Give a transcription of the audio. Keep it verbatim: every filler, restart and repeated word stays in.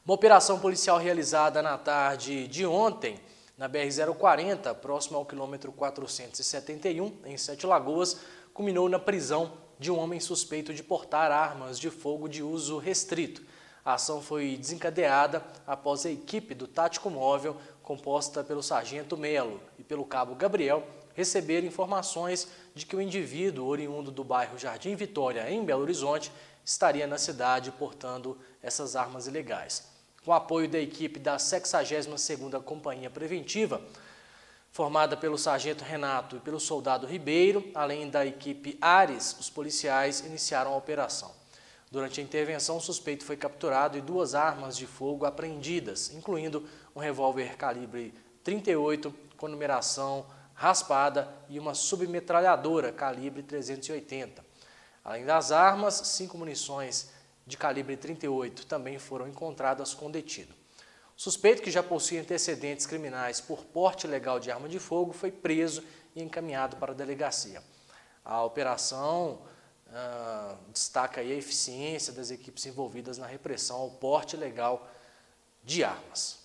Uma operação policial realizada na tarde de ontem, na B R zero quarenta, próximo ao quilômetro quatrocentos e setenta e um, em Sete Lagoas, culminou na prisão de um homem suspeito de portar armas de fogo de uso restrito. A ação foi desencadeada após a equipe do Tático Móvel, composta pelo sargento Melo e pelo cabo Gabriel, receber informações de que o indivíduo oriundo do bairro Jardim Vitória, em Belo Horizonte, estaria na cidade portando essas armas ilegais. Com o apoio da equipe da sexagésima segunda Companhia Preventiva, formada pelo sargento Renato e pelo soldado Ribeiro, além da equipe Ares, os policiais iniciaram a operação. Durante a intervenção, o suspeito foi capturado e duas armas de fogo apreendidas, incluindo um revólver calibre trinta e oito com numeração raspada e uma submetralhadora calibre trezentos e oitenta. Além das armas, cinco munições de calibre trinta e oito também foram encontradas com o detido. O suspeito, que já possui antecedentes criminais por porte ilegal de arma de fogo, foi preso e encaminhado para a delegacia. A operação uh, destaca aí a eficiência das equipes envolvidas na repressão ao porte ilegal de armas.